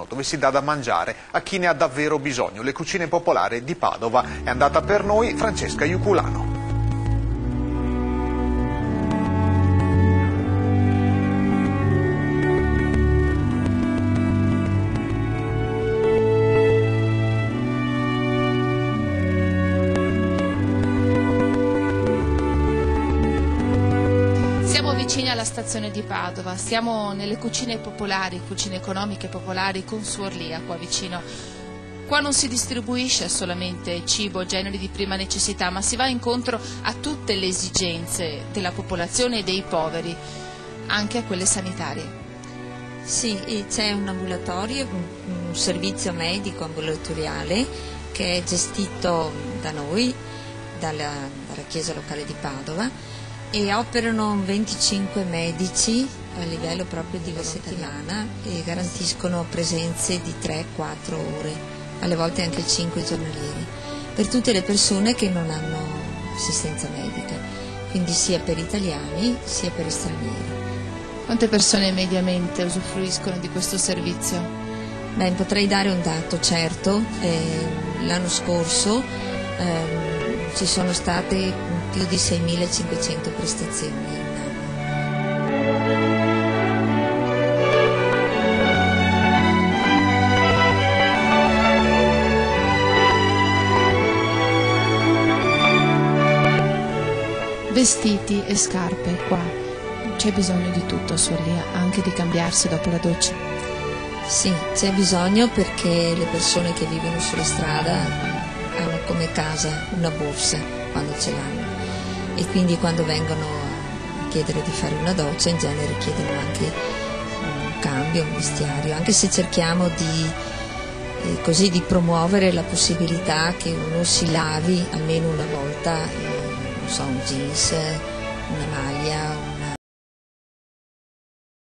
dove si dà da mangiare a chi ne ha davvero bisogno. Le cucine popolari di Padova. È andata per noi Francesca Iuculano. Siamo vicini alla stazione di Padova, siamo nelle cucine popolari, cucine economiche popolari con Suor Lia qua vicino. Qua non si distribuisce solamente cibo, generi di prima necessità, ma si va incontro a tutte le esigenze della popolazione e dei poveri, anche a quelle sanitarie. Sì, c'è un ambulatorio, un servizio medico ambulatoriale che è gestito da noi, dalla Chiesa locale di Padova, e operano 25 medici a livello proprio di settimana e garantiscono presenze di 3-4 ore, alle volte anche 5 giornalieri, per tutte le persone che non hanno assistenza medica, quindi sia per italiani sia per stranieri. Quante persone mediamente usufruiscono di questo servizio? Beh, potrei dare un dato certo. L'anno scorso ci sono state più di 6.500 prestazioni in anno. Vestiti e scarpe qua, c'è bisogno di tutto, Suor Lia, anche di cambiarsi dopo la doccia? Sì, c'è bisogno perché le persone che vivono sulla strada hanno come casa una borsa quando ce l'hanno, e quindi quando vengono a chiedere di fare una doccia in genere chiedono anche un cambio, un vestiario, anche se cerchiamo di promuovere la possibilità che uno si lavi almeno una volta, non so, un jeans, una maglia,